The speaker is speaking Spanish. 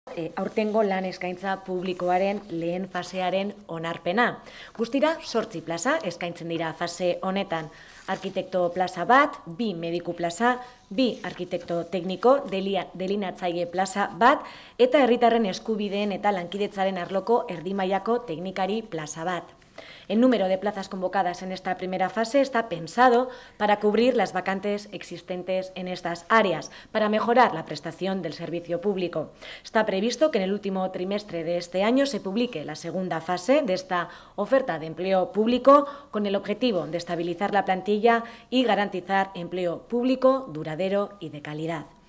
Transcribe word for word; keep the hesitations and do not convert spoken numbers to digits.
E, aurtengo lan eskaintza publikoaren lehen fasearen onarpena. Guztira, sortzi plaza eskaintzen dira fase honetan. Arkitekto plaza bat, bi mediku plaza, bi arkitekto tekniko, delinatzaile plaza bat, eta herritarren eskubideen eta lankidetzaren arloko erdimailako teknikari plaza bat. El número de plazas convocadas en esta primera fase está pensado para cubrir las vacantes existentes en estas áreas, para mejorar la prestación del servicio público. Está previsto que en el último trimestre de este año se publique la segunda fase de esta oferta de empleo público con el objetivo de estabilizar la plantilla y garantizar empleo público, duradero y de calidad.